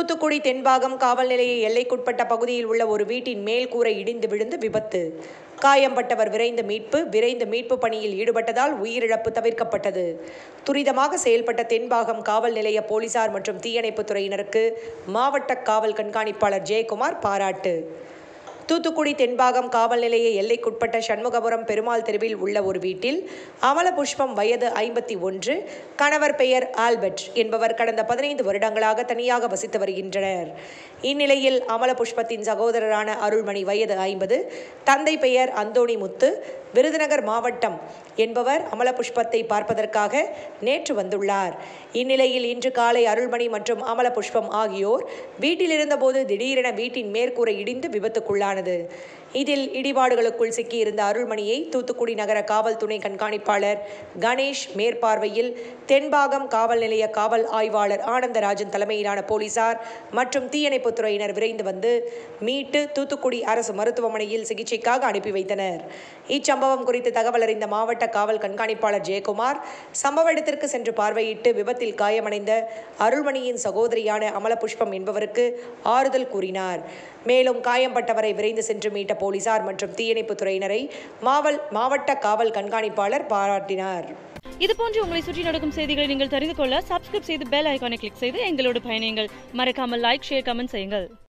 தூத்துக்குடி தென்பாகம் காவல் நிலைய எல்லைக்குட்பட்ட பகுதியில் உள்ள ஒரு வீட்டின் மேல் கூரை இடிந்து விழுந்து விபத்து. காயம்பட்டவர் விரைந்து மீட்பு பணியில் ஈடுபட்டதால் உயிரிழப்பு தவிர்க்கப்பட்டது. துரிதமாக செயல்பட்ட தென்பாகம் காவல் நிலைய போலீசார் மற்றும் தீயணைப்புத் துறையினருக்கு மாவட்ட காவல் கண்காணிப்பாளர் ஜெயக்குமார் பாராட்டு. தூத்துக்குடி தென்பாகம் காவல் நிலைய எல்லைக்குட்பட்ட சண்முகபுரம் பெருமாள் தெருவில் உள்ள ஒரு வீட்டில் அமலபுஷ்பம் வயது 51, கணவர் பெயர் ஆல்பர்ட் என்பவர் கடந்த 15 வருடங்களாக தனியாக வசித்து வருகின்றனர். இந்நிலையில் அமலபுஷ்பத்தின் சகோதரரான அருள்மணி வயது 50, தந்தை பெயர் அந்தோணி முத்து, விருதுநகர் மாவட்டம் என்பவர் அமலபுஷ்பத்தை பார்ப்பதற்காக நேற்று வந்துள்ளார். இந்நிலையில் இன்று காலை அருள்மணி மற்றும் அமலபுஷ்பம் ஆகியோர் வீட்டில் இருந்தபோது திடீரென வீட்டின் மேற்கூரை இடிந்து விபத்துக்குள்ளானது. இதில் இடிபாடுகளுக்குள் சிக்கியிருந்த அருள்மணியை தூத்துக்குடி நகர காவல் துணை கண்காணிப்பாளர் கணேஷ் மேற்பார்வையில் தென்பாகம் காவல் நிலைய காவல் ஆய்வாளர் ஆனந்தராஜன் தலைமையிலான போலீசார் மற்றும் தீயணைப்புத் துறையினர் விரைந்து வந்து மீட்டு தூத்துக்குடி அரசு மருத்துவமனையில் சிகிச்சைக்காக அனுப்பி வைத்தனர். இச்சம்பவம் குறித்து தகவல் அறிந்த மாவட்ட காவல் கண்காணிப்பாளர் ஜெயக்குமார் சம்பவ இடத்திற்கு சென்று பார்வையிட்டு விபத்தில் காயமடைந்த அருள்மணியின் சகோதரியான அமலபுஷ்பம் என்பவருக்கு ஆறுதல் கூறினார். மேலும் காயம்பட்டவரை விரைந்து சென்று மீட்ட போலீசார் மற்றும் தீயணைப்புத் துறையினரை மாவட்ட காவல் கண்காணிப்பாளர் பாராட்டினார். இதுபோன்று உங்களை சுற்றி நடக்கும் செய்திகளை நீங்கள் தெரிந்து கொள்ள சப்ஸ்கிரைப் செய்து பெல் ஐகானை கிளிக் செய்து எங்களோடு பயணியுங்கள். மறக்காமல் லைக், ஷேர், கமெண்ட் செய்யுங்கள்.